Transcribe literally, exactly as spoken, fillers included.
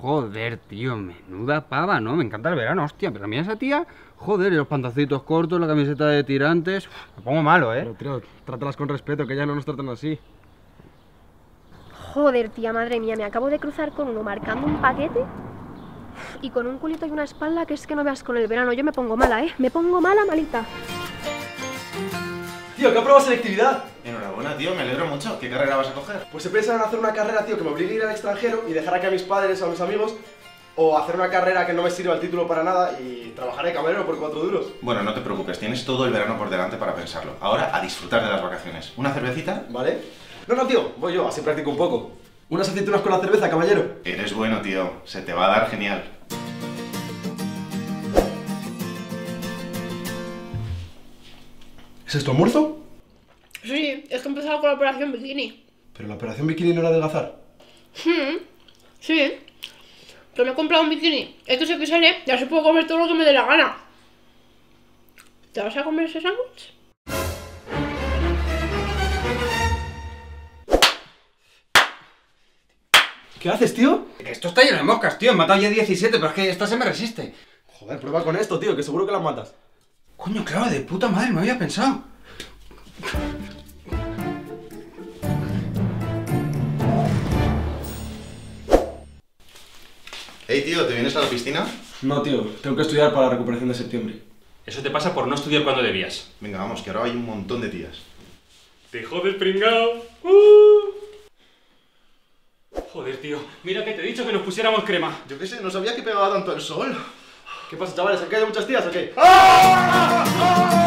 Joder, tío, menuda pava, ¿no? Me encanta el verano, hostia, pero a mí esa tía, joder, y los pantaloncitos cortos, la camiseta de tirantes, uf, me pongo malo, ¿eh? Pero, tío, trátalas con respeto, que ya no nos tratan así. Joder, tía, madre mía, me acabo de cruzar con uno marcando un paquete y con un culito y una espalda que es que no veas con el verano. Yo me pongo mala, ¿eh? Me pongo mala, malita. Tío, ¿qué ha probado selectividad? Enhorabuena, tío, me alegro mucho. ¿Qué carrera vas a coger? Pues he pensado en hacer una carrera, tío, que me obligue a ir al extranjero y dejar aquí a mis padres o a mis amigos, o hacer una carrera que no me sirva el título para nada y trabajar de camarero por cuatro duros. Bueno, no te preocupes, tienes todo el verano por delante para pensarlo. Ahora, a disfrutar de las vacaciones. ¿Una cervecita? ¿Vale? No, no, tío, voy yo, así practico un poco. Unas aceitunas con la cerveza, caballero. Eres bueno, tío. Se te va a dar genial. ¿Es esto almuerzo? Sí, es que he empezado con la operación bikini. Pero la operación bikini no era adelgazar. Hmm, sí, pero me he comprado un bikini equis equis ele y así puedo comer todo lo que me dé la gana. ¿Te vas a comer ese sándwich? ¿Qué haces, tío? Que esto está lleno de moscas, tío, he matado ya diecisiete, pero es que esta se me resiste. Joder, prueba con esto, tío, que seguro que las matas. Coño, claro, de puta madre, me había pensado. Hey, tío, ¿te vienes a la piscina? No, tío, tengo que estudiar para la recuperación de septiembre. Eso te pasa por no estudiar cuando debías. Venga, vamos, que ahora hay un montón de tías. ¡Te jodes, pringao! ¡Uh! Joder, tío, mira que te he dicho que nos pusiéramos crema. Yo qué sé, no sabía que pegaba tanto el sol. ¿Qué pasa, chavales? ¿Han caído muchas tías o qué? ¡Ah! ¡Ah!